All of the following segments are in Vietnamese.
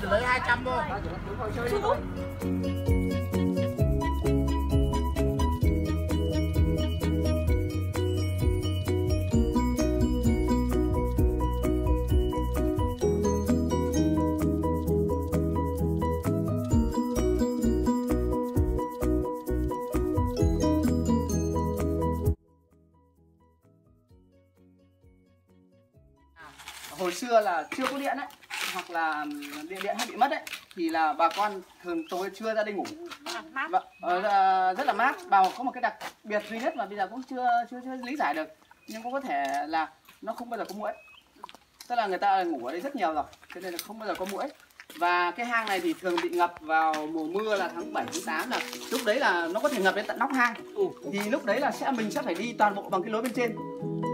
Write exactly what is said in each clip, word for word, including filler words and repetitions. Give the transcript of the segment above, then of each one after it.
thì lấy hai trăm thôi. Chơi đi thôi. Hồi xưa là chưa có điện ấy, hoặc là điện điện hay bị mất ấy, thì là bà con thường tối trưa ra đây ngủ. Và, uh, rất là mát. Và có một cái đặc biệt duy nhất mà bây giờ cũng chưa chưa, chưa lý giải được, nhưng cũng có thể là nó không bao giờ có muỗi. Tức là người ta ngủ ở đây rất nhiều rồi, cho nên là không bao giờ có muỗi. Và cái hang này thì thường bị ngập vào mùa mưa là tháng bảy, tháng tám, là lúc đấy là nó có thể ngập đến tận nóc hang. Thì lúc đấy là sẽ mình sẽ phải đi toàn bộ bằng cái lối bên trên.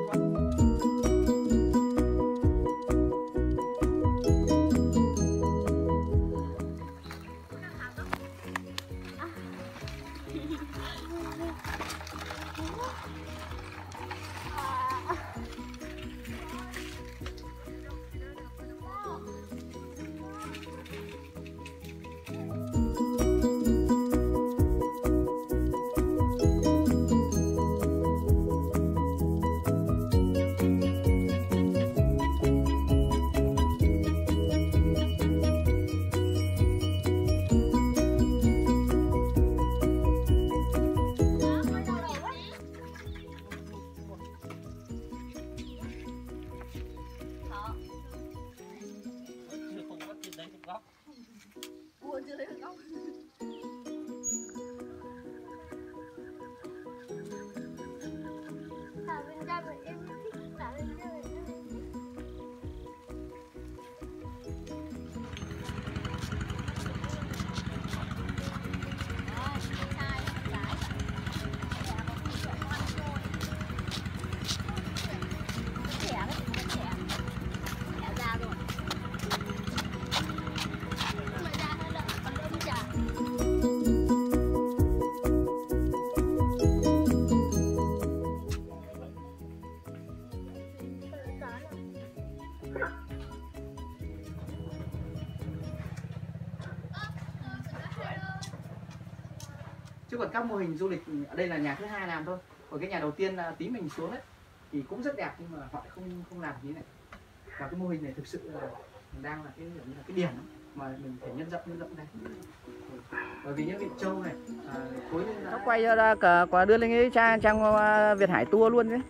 Chứ còn các mô hình du lịch ở đây là nhà thứ hai làm thôi. Còn cái nhà đầu tiên là tí mình xuống đấy thì cũng rất đẹp, nhưng mà họ lại không không làm như thế này. Và cái mô hình này thực sự là đang là cái là cái điểm mà mình phải nhân rộng nhân rộng đây. Bởi vì những vị châu này à, khối nó quay ra cả quả đưa lên cái trang trang Việt Hải Tour luôn đấy.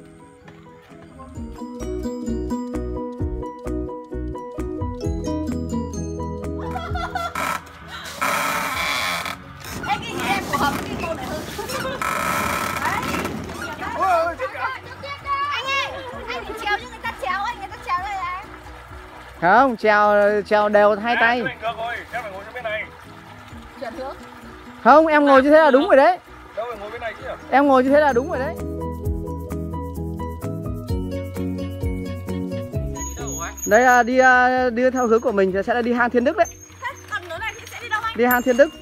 Không, treo treo đều hai tay. Không, em ngồi như thế là đúng rồi đấy. Em ngồi như thế là đúng rồi đấy. Đây là đi đi theo hướng của mình sẽ là đi hang Thiên Đức đấy. Đi hang Thiên Đức.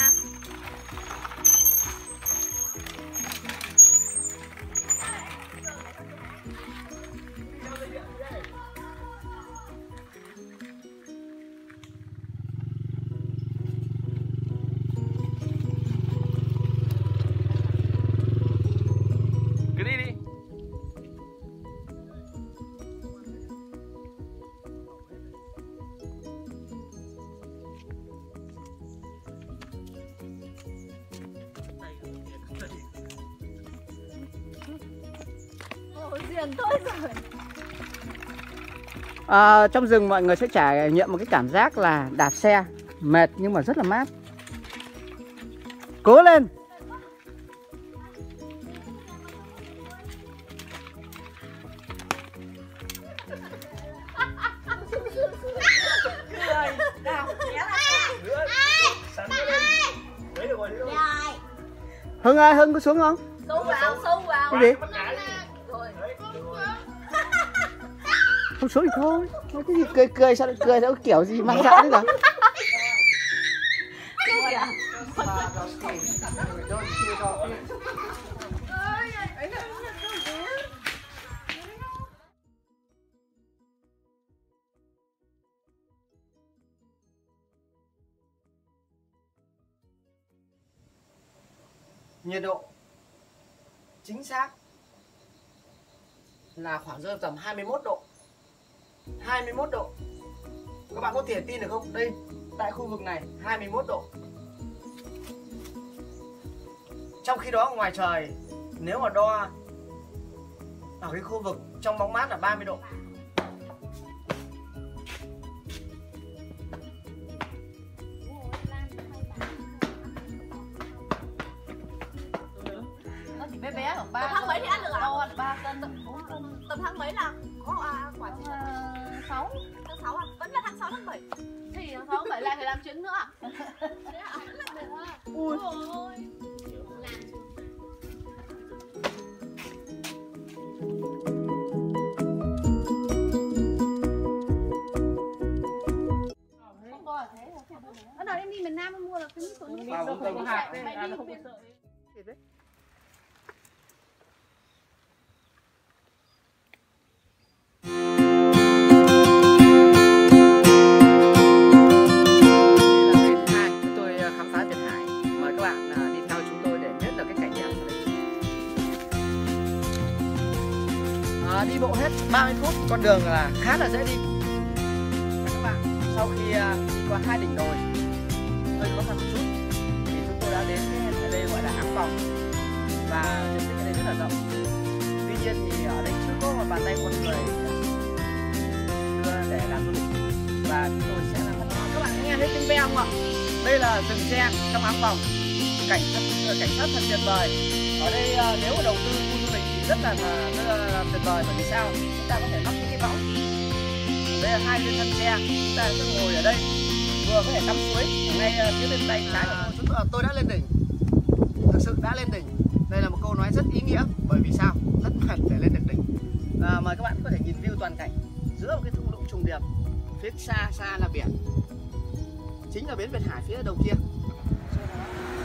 À, trong rừng mọi người sẽ trải nghiệm một cái cảm giác là đạp xe mệt nhưng mà rất là mát. Cố lên. Hưng ơi, Hưng có xuống không? Xuống vào, xuống vào. Cái gì? Không xuống thì thôi. Cái gì cười cười sao lại cười sao kiểu gì mang dã thế nào? nhiệt độ chính xác là khoảng rơi tầm hai mươi mốt độ. hai mươi mốt độ. Các bạn có thể tin được không? Đây, tại khu vực này hai mươi mốt độ. Trong khi đó ngoài trời nếu mà đo ở cái khu vực trong bóng mát là ba mươi độ. Nó chỉ bé bé khoảng ba. Tầm tháng mấy thì ăn được ạ? Đo ba cân, bốn cân. Tầm tháng mấy là có à, quả Tháng sáu. tháng sáu à? Vẫn là tháng sáu tháng bảy. Thì tháng sáu bảy lại phải làm trứng nữa à? Thế à? Ui. Ôi. Làm ở đâu em đi miền Nam em mua là trứng của nước Vào đâu tầm hạt đấy, đấy, à, nó không không có sợ đấy. Tôi khám phá Tiền Hải, mời các bạn đi theo chúng tôi để biết được cái cảnh đẹp ở đây. À, đi bộ hết ba mươi phút, con đường là khá là dễ đi. Và các bạn, sau khi đi qua hai đỉnh đồi hơi khó khăn một chút thì chúng tôi đã đến cái ở đây gọi là Áng Vòng, và diện tích ở đây rất là rộng. Tuy nhiên thì ở đây chưa có một bàn tay con người đưa để làm du lịch, và chúng tôi sẽ làm tất cả. Các bạn nghe thấy tiếng ve không ạ? Đây là rừng tre trong Áng Vòng, cảnh cảnh sát thật tuyệt vời. Ở đây nếu mà đầu tư khu du lịch thì rất là, rất là tuyệt vời, bởi vì sao? Chúng ta có thể mắc những cái võng. Đây là hai bên thân tre, chúng ta sẽ ngồi ở đây, vừa có thể tắm suối ngay phía bên tay trái của chúng tôi. Tôi đã lên đỉnh, thực sự đã lên đỉnh. Đây là một câu nói rất ý nghĩa, bởi vì sao? Rất mệt để lên được đỉnh. À, mời các bạn có thể nhìn view toàn cảnh giữa một cái thung lũng trùng điệp, phía xa xa là biển, chính là bến Việt Hải phía đầu kia.